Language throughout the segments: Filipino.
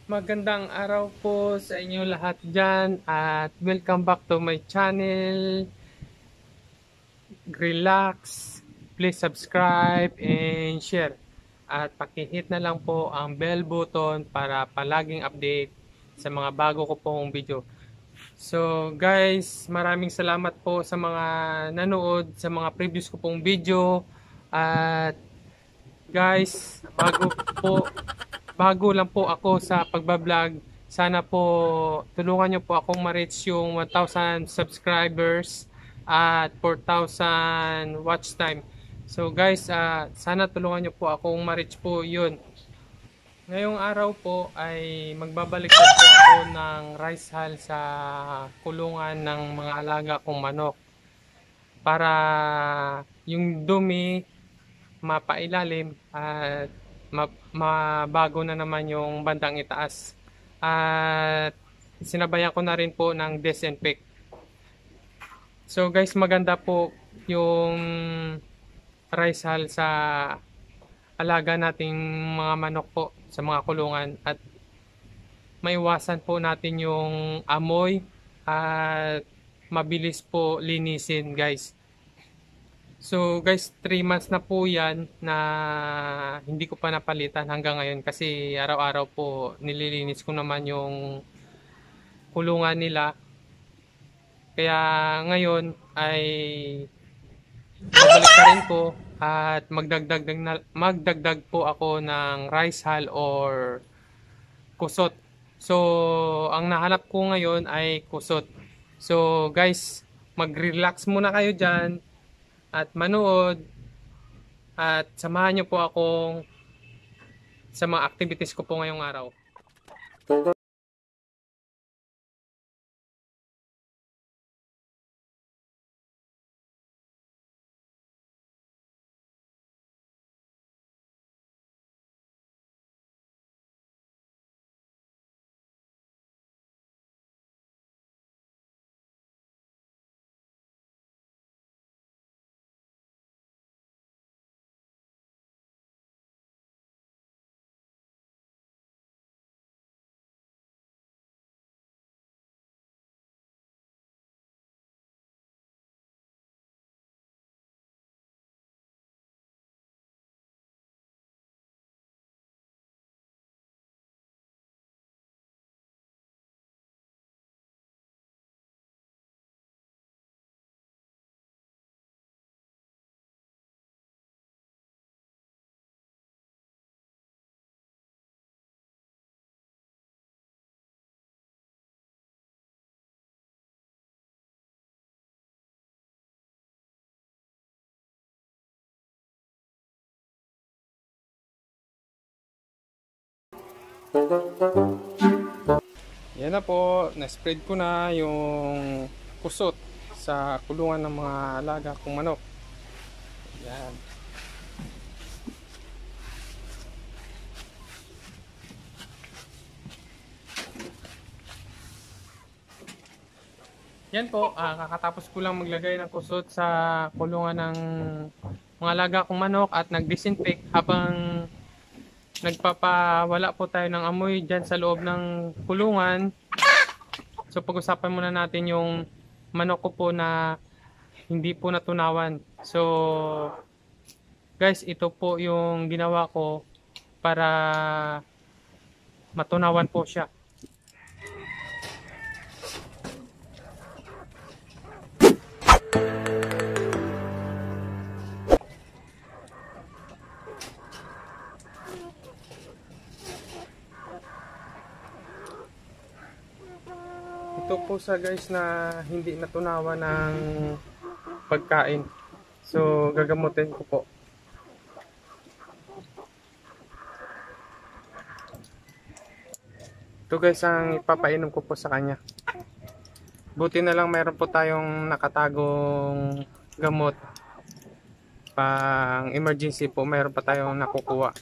Magandang araw po sa inyo lahat dyan at welcome back to my channel. Relax, please subscribe and share. At pakihit na lang po ang bell button para palaging update sa mga bago ko pong video. So guys, maraming salamat po sa mga nanood sa mga previous ko pong video. At guys, bago lang po ako sa pagbablog. Sana po tulungan nyo po akong ma-reach yung 1,000 subscribers at 4,000 watch time. So guys, sana tulungan nyo po akong ma-reach po yun. Ngayong araw po ay magbabaliktad po ako ng rice hull sa kulungan ng mga alaga kong manok. Para yung dumi mapailalim at mabago na naman yung bandang itaas. At sinabayan ko na rin po ng disinfect. So guys, maganda po yung rice hull sa alaga nating mga manok po sa mga kulungan at maiwasan po natin yung amoy at mabilis po linisin guys. So guys, 3 months na po yan na hindi ko pa napalitan hanggang ngayon kasi araw-araw po nililinis ko naman yung kulungan nila. Kaya ngayon ay babalik na rin ko at magdagdag po ako ng rice hull or kusot. So ang nahanap ko ngayon ay kusot. So guys, mag-relax muna kayo dyan at manood at samahan nyo po akong sa mga activities ko po ngayong araw. Yan na po, na-spread ko na yung kusot sa kulungan ng mga alaga kong manok. Yan. Yan po, kakatapos ko lang maglagay ng kusot sa kulungan ng mga alaga kong manok at nag-disinfect habang nagpapawala po tayo ng amoy dyan sa loob ng kulungan. So pag-usapan muna natin yung manok ko po na hindi po natunawan. So guys, ito po yung ginawa ko para matunawan po siya. Ito po sa guys na hindi natunawan ng pagkain. So gagamutin ko po. Ito guys ang ipapainom ko po sa kanya. Buti na lang meron po tayong nakatagong gamot. Pang emergency po meron pa tayong nakukuha.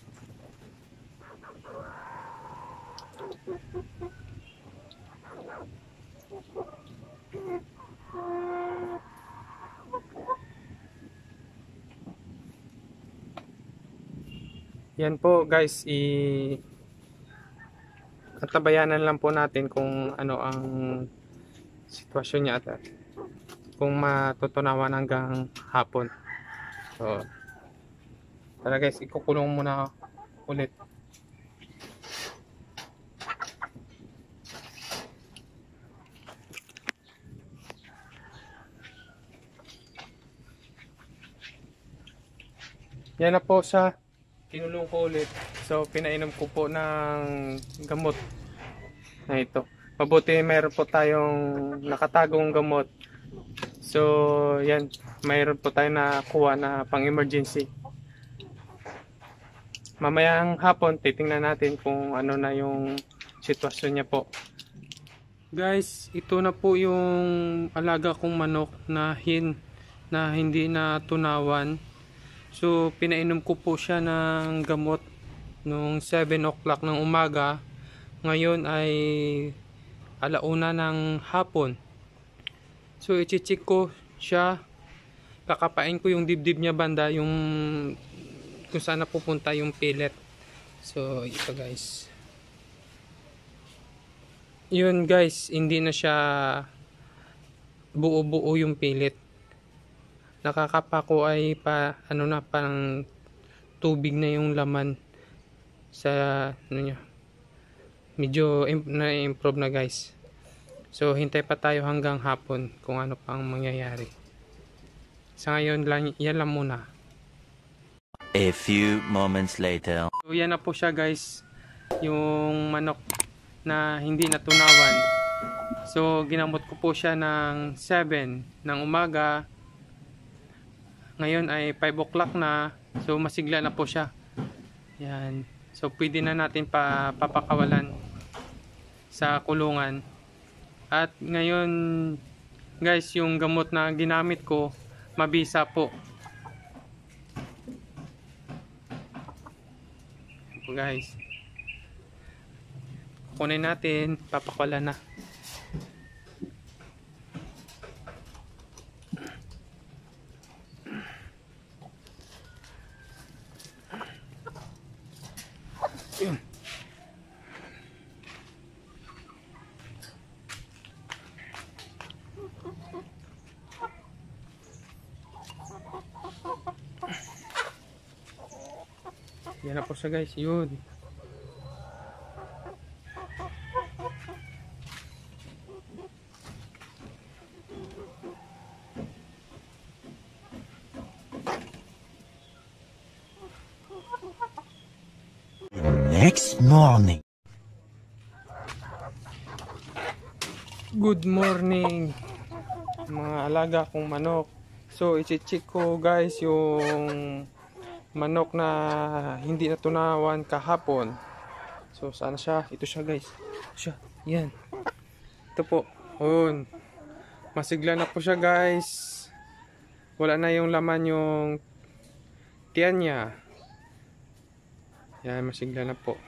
Yan po guys, tatabayanan lang po natin kung ano ang sitwasyon niya at kung matutunawan hanggang hapon. So, tara guys, ikukulong muna ulit. Yan na po siya. Kinulong ko ulit. So, pinainom ko po ng gamot na ito. Mabuti mayroon po tayong nakatagong gamot. So, yan. Mayroon po tayo na kuha na pang emergency. Mamayang hapon, titingnan natin kung ano na yung sitwasyon niya po. Guys, ito na po yung alaga kong manok na hindi na tunawan. So, pinainom ko po siya ng gamot nung 7 o'clock ng umaga. Ngayon ay alauna ng hapon. So, i-check ko siya. Kakapain ko yung dibdib niya banda, yung kung saan napupunta yung pellet. So, ito guys. Yun guys, hindi na siya buo-buo yung pellet. Nakakapa ko ay parang tubig na yung laman sa niya. Medyo na-improve na guys. So hintay pa tayo hanggang hapon kung ano pang mangyayari. Sa ngayon lang, yan lang muna. A few moments later. So yan na po siya guys, yung manok na hindi natunawan. So ginamot ko po siya ng 7 ng umaga. Ngayon ay 5 o'clock na. So masigla na po siya. Yan. So pwede na natin papakawalan sa kulungan. At ngayon guys, yung gamot na ginamit ko, mabisa po. So, guys. Kunin natin, papakawalan na. Yun. Yan na po siya guys, yun. Next morning. Good morning mga alaga kong manok. So i-check ko guys yung manok na hindi natunawan kahapon. So saan siya? Ito siya guys. Siya. Yan. Ito po. Yun. Masigla na po siya guys. Wala na yung laman yung tiyan niya. Yan, masigla na po.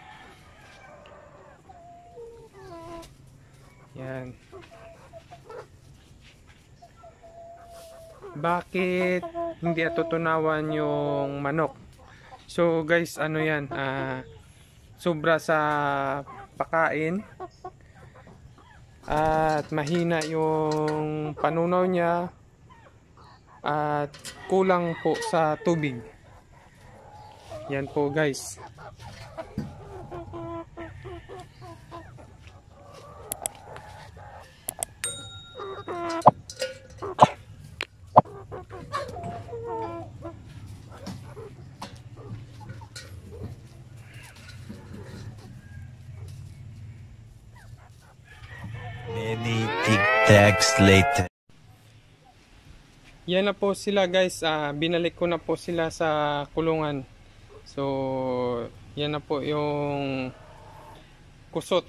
Yan. Bakit hindi natutunawan yung manok? So guys, ano yan? Sobra sa pakain. At mahina yung panunaw niya. At kulang po sa tubig. Yan po guys. Many tic-tacs later. Yan na po sila guys. Binalik ko na po sila sa kulungan. So yan na po yung kusot.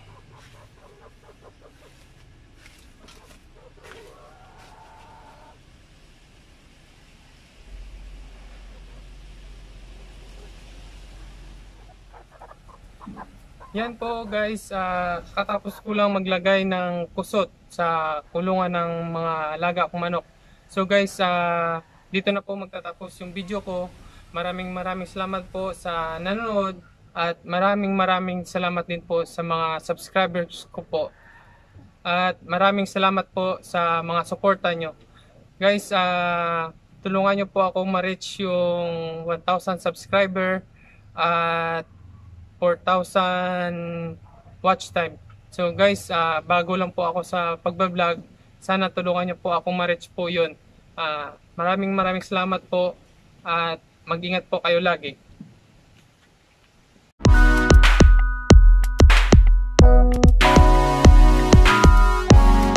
Yan po guys, katapos ko lang maglagay ng kusot sa kulungan ng mga alaga kong manok. So guys, dito na po magtatapos yung video ko. Maraming salamat po sa nanonood At maraming salamat din po sa mga subscribers ko po. At maraming salamat po sa mga suporta nyo. Guys, tulungan nyo po ako ma-reach yung 1,000 subscriber at 4,000 watch time. So guys, bago lang po ako sa pagbablog. Sana tulungan nyo po akong ma-reach po yun. Maraming salamat po at mag-ingat po kayo lagi.